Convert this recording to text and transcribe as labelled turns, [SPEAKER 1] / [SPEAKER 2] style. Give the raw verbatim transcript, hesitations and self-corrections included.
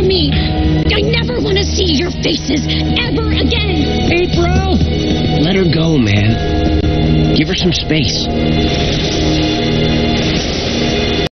[SPEAKER 1] from me. I never want to see your faces ever again.
[SPEAKER 2] April! Let her go, man. Give her some space.